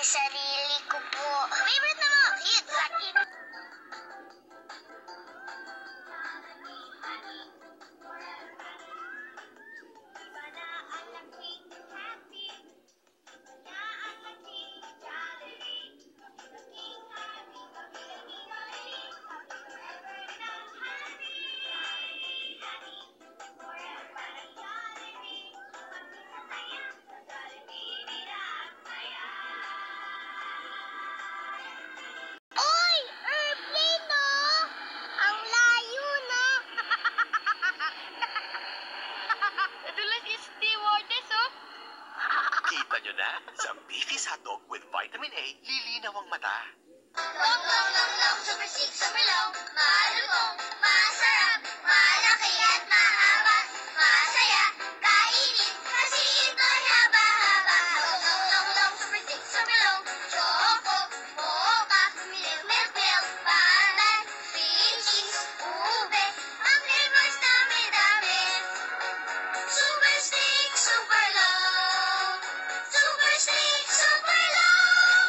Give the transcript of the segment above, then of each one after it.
sarili ko po. Favorite na mga kids. Kita nyo na, sa beefy's hotdog with vitamin A, lilinaw ang mata. Long, long, long, long, super sweet, super long. Malutong, masarap, malaki at mahaba. Masaya, kainin, kasi ito'y haba-haba. Long, long, long, long, super sweet, super long. Choco, mocha, milk, milk, milk, pandan, cream cheese, ube, ang flavors dami-dami. Super stick, super long. Super stick, super long.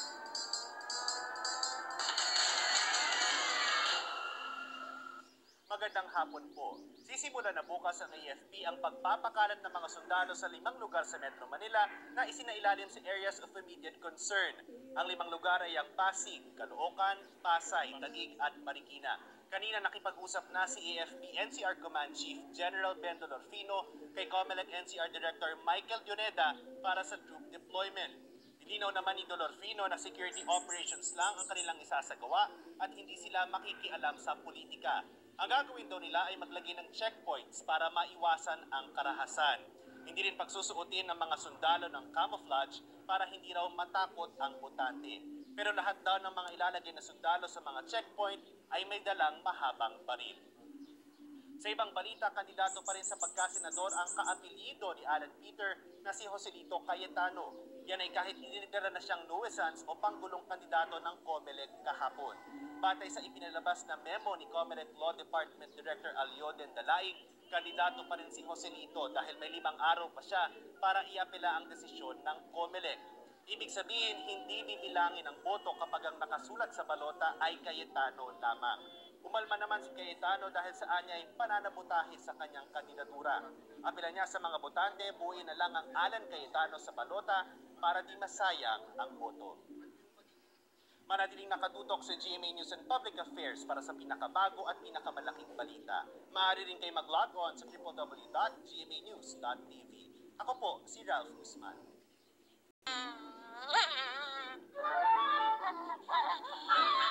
Magandang hapon po. Sisimula na bukas ang AFP ang pagpapakalat ng mga sundalo sa 5 lugar sa Metro Manila na isinailalim sa areas of immediate concern. Ang 5 lugar ay ang Pasig, Caloocan, Pasay, Taguig at Marikina. Kanina nakipag-usap na si AFP NCR Command Chief General Ben Dolorfino kay COMELEC NCR Director Michael Dioneda para sa troop deployment. Linaw naman ni Dolorfino na security operations lang ang kanilang isasagawa at hindi sila makikialam sa politika. Ang gagawin daw nila ay maglagay ng checkpoints para maiwasan ang karahasan. Hindi rin pagsusuotin ng mga sundalo ng camouflage para hindi raw matakot ang botante. Pero lahat daw ng mga ilalagay na sundalo sa mga checkpoint ay may dalang mahabang baril. Sa ibang balita, kandidato pa rin sa pagkasenador ang kaapelyido ni Alan Peter na si Joselito Cayetano. Yan ay kahit dinidala na siyang nuisance o panggulong kandidato ng COMELEC kahapon. Batay sa ipinalabas na memo ni COMELEC Law Department Director Alyoden Dalaig, kandidato pa rin si Joselito dahil may 5 araw pa siya para iapela ang desisyon ng COMELEC. Ibig sabihin, hindi bibilangin ang boto kapag ang nakasulat sa balota ay Cayetano lamang. Umalma naman si Cayetano dahil sa anya ay pananabutahe sa kanyang kandidatura. Apela niya sa mga botante, buuin na lang ang Alan Cayetano sa balota para di masayang ang boto. Manatiling nakatutok sa GMA News and Public Affairs para sa pinakabago at pinakamalaking balita. Maaari rin kayo mag-log on sa www.gmanews.tv. Ako po, si Ralph Guzman.